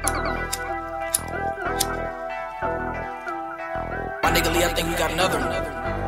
My nigga Lee, I think we got another one.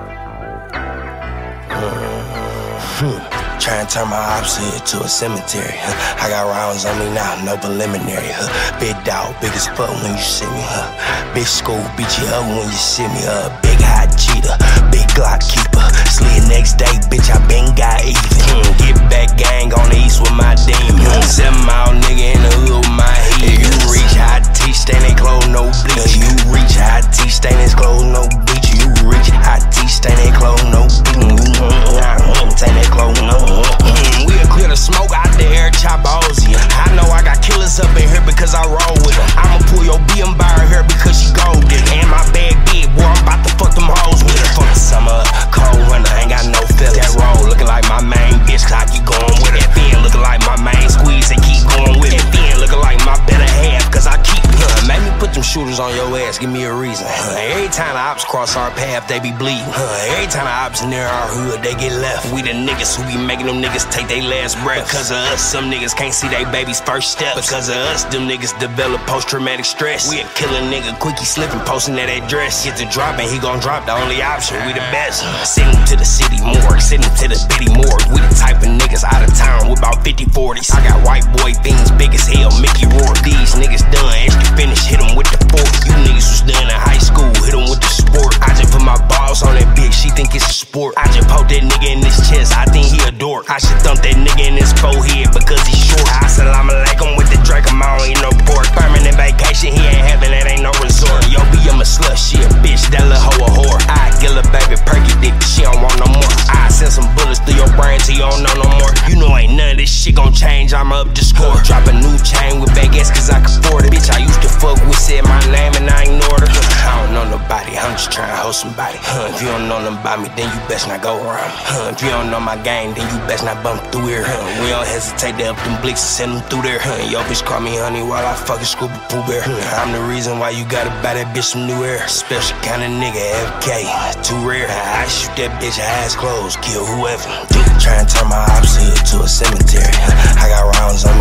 Trying to turn my ops hood to a cemetery. I got rounds on me now, no preliminary. Big dog, big as fuck when you see me. Big school, beat you up when you see me. Big Hot Cheeto, big Glock keeper. Slid next day, bitch, I been got even. Get back gang on the east with my demon. 7 mile nigga in the hood with my heat. You reach Hot T, stain they clothes, no bleach. You reach Hot T, stain his clothes, no bleach. You reach Hot T, stain they clothes, no bleach. Stain they clothes, no. We'll clear the smoke out the air, chop Ozzy. I know I got killers up in here because I roll with them. I'ma pull your BM by her hair because she golden. And my bag big, boy, I'm about to fuck them hoes with her. For the summer, cold winter, ain't got no feelings. That roll looking like my main bitch, cause I keep going with it. Fin looking like my main squeeze, and keep going with it. Fin looking like my better half, cause I keep make me put them shooters on your ass, give me a reason. Every time the ops cross our path, they be bleeding. Every time the ops near our hood, they get left. We the niggas who be making them niggas take their last breath. Because of us, some niggas can't see they baby's first steps. Because of us, them niggas develop post-traumatic stress. We a killer nigga, quick, he slipping, posting that address. Get the drop and he gon' drop, the only option, we the best. Send him to the city morgue, send him to the bitty morgue. We the type of niggas out of town with about 50-40s. I got white boy fiends big as hell, Mickey Rourke. These niggas done, extra finish, hit him with the fork. You niggas was done in high school, hit him with the sport. I just put my balls on that bitch, she think it's a sport. I just poked that nigga in his chest, I think he a dork. I should thump that nigga in his forehead because he short. Assalamu alaikum with the Drake, I'm on, ain't no pork. Permanent vacation, he ain't having, that ain't no resort. Yo, BM a slut, she a bitch, that little hoe a whore. I kill a baby, perky dick, she don't want no more. I send some bullets through your brain till you don't know no more. You know ain't none of this shit gon' change, I'm up the score. Drop a new chain with baguettes cause I can afford it. Bitch, I used to fuck with, said my name and I ignored her. I don't know nobody, I'm just trying to hold somebody. If you don't know nothing about me, then you best not go around. If you don't know my game, then you best not bump through here. We don't hesitate to up them blicks and send them through there. Yo, bitch, call me honey while I fucking Skuba Pooh Bear. I'm the reason why you gotta buy that bitch some new air. Special kind of nigga, FK, too rare. I shoot that bitch, eyes closed, kill whoever. Trying to turn my ops hood to a cemetery. I got rounds on